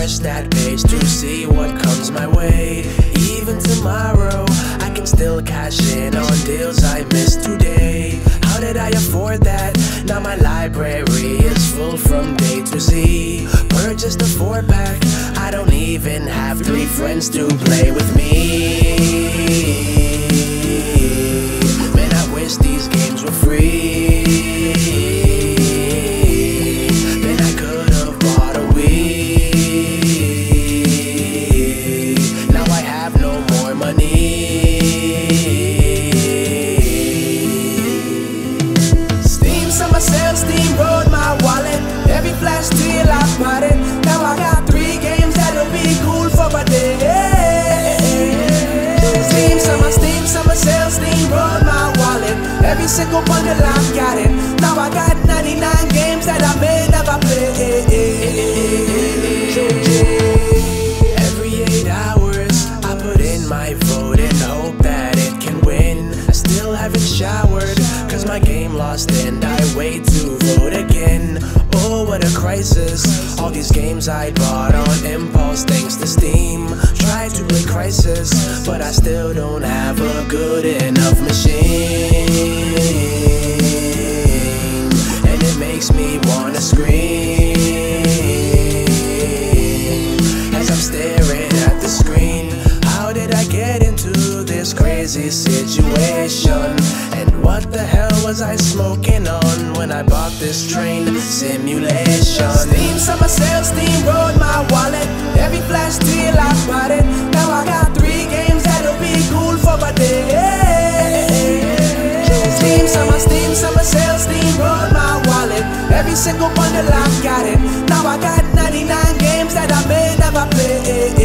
refresh that page to see what comes my way. Even tomorrow, I can still cash in on deals I missed today. How did I afford that? Now my library is full from A to Z. Purchased a 4-pack, I don't even have 3 friends to play with me. Man, I wish these games were free. Then I could have bought a Wii. Now I have no more money. Steam summer sale, steamrolled my wallet. Every flash deal I bought it. Now I got 3 games that'll be cool for a day. Steam summer sale, steamrolled my wallet. Every single bundle I got it. Now I got 99 games that I may never play. Every 8 hours I put in my vote and hope that it can win. I still haven't showered cause my game lost and I wait to vote again. Oh, what a crisis. All these games I bought on impulse thanks to Steam. Tried to play Crisis, but I still don't have a good enough machine. And it makes me wanna scream as I'm staring at the screen. How did I get into this crazy situation? And what the hell was I smoking on when I bought this train simulation? Steam summer sale, steamrolled my wallet. Every flash deal I bought it. Now I got 3 games that'll be cool for a day. Steam summer sale, steamrolled my wallet. Every single bundle I got it. Now I got 99 games that I may never play.